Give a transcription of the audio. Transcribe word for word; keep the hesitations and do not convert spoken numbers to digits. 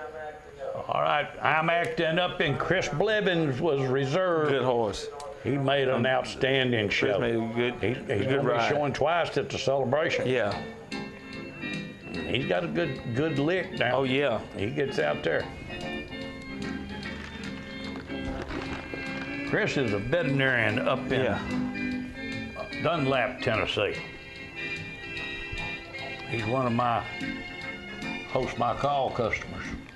All right, I'm Actin up in Chris Blevins was reserved. Good horse. He made an outstanding show. Chris made a good, he, he's good going to be ride. showing twice at the celebration. Yeah. He's got a good good lick now. Oh, yeah. He gets out there. Chris is a veterinarian up in Yeah. Dunlap, Tennessee. He's one of my host my call customers.